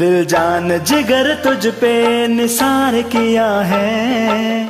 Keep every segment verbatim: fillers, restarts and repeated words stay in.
दिल जान जिगर तुझ पे निसार किया है,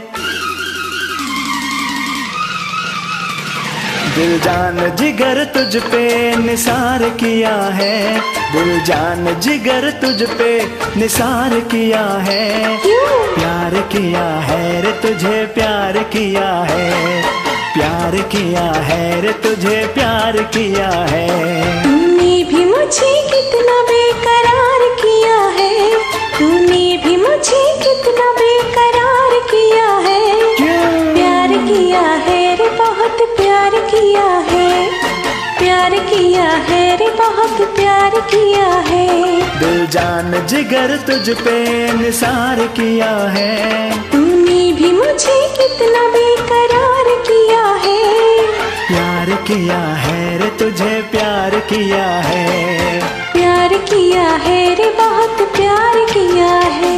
दिल जान जिगर तुझ पे निसार किया है, दिल जान जिगर तुझ पे निसार किया है। प्यार किया है रे तुझे प्यार किया है, प्यार किया है रे तुझे प्यार किया है। तूने भी मुझे कितना बेकरार किया है, तूने भी मुझे कितना बेकरार किया है। प्यार किया है रे बहुत प्यार किया है, प्यार किया है रे बहुत प्यार किया है। दिल जान जिगर तुझ पे निसार किया है, तूने भी मुझे कितना बेकरार किया है। प्यार किया है रे तुझे प्यार किया है, प्यार किया है रे बहुत प्यार किया है।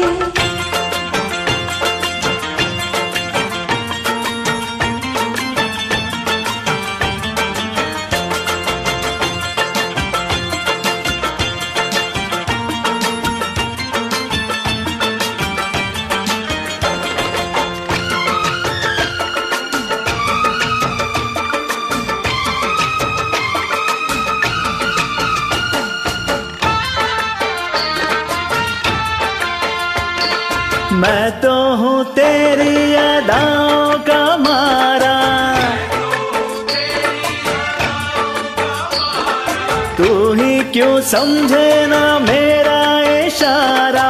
मैं तो हूँ तेरी अदाओं का मारा, तू ही क्यों समझे ना मेरा इशारा।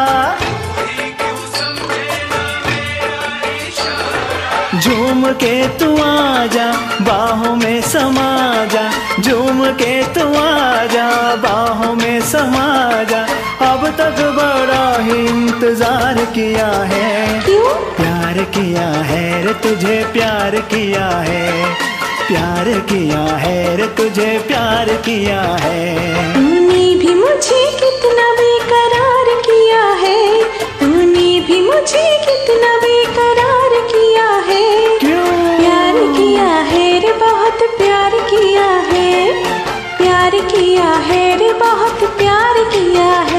झूम के तू आजा बाहों में समा जा, झूम के तू आजा बाहों में समा जा। अब तक बड़ा ही इंतजार किया है, क्यों? प्यार किया है रे तुझे प्यार किया है, प्यार किया है रे तुझे प्यार किया है। तूने भी मुझे कितना बेकरार किया है, तूने भी मुझे कितना बेकरार किया है। क्यों? प्यार किया है रे बहुत प्यार किया है, प्यार किया है रे बहुत प्यार किया है।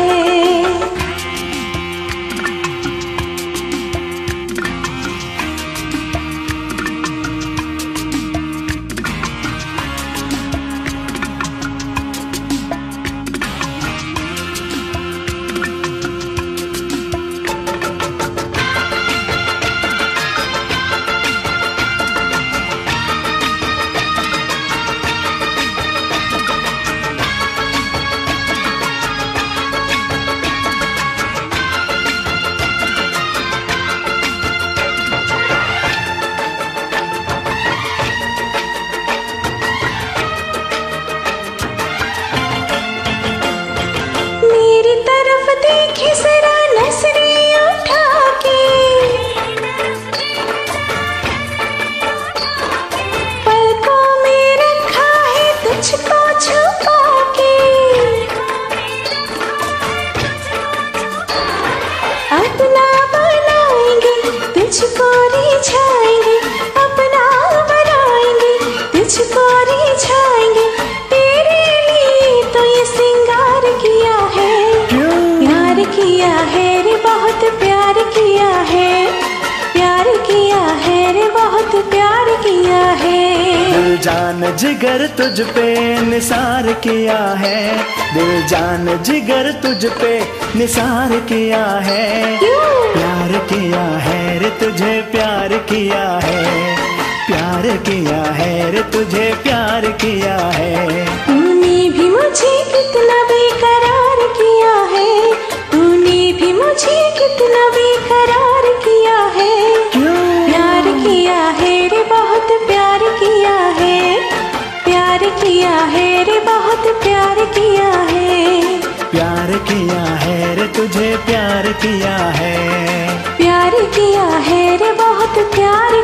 अपना बनाएंगे तुझको रिझाएंगे, अपना बनाएंगे तुझको रिझाएंगे। तेरे लिए तो ये सिंगार किया है, प्यार किया है रे बहुत प्यार किया है, प्यार किया है रे बहुत प्यार किया है। दिल जान जिगर तुझ पे निसार किया है, दिल जान जिगर तुझ पे निसार किया है। प्यार किया है रे तुझे प्यार किया है, प्यार किया है रे तुझे प्यार किया है। तूने भी मुझे कितना बेकरार किया है, तूने भी मुझे कितना बेकरार किया है। प्यार किया है रे बहुत प्यार किया है, प्यार किया है रे बहुत प्यार किया है। प्यार किया है रे तुझे प्यार किया है, प्यार किया है रे बहुत प्यार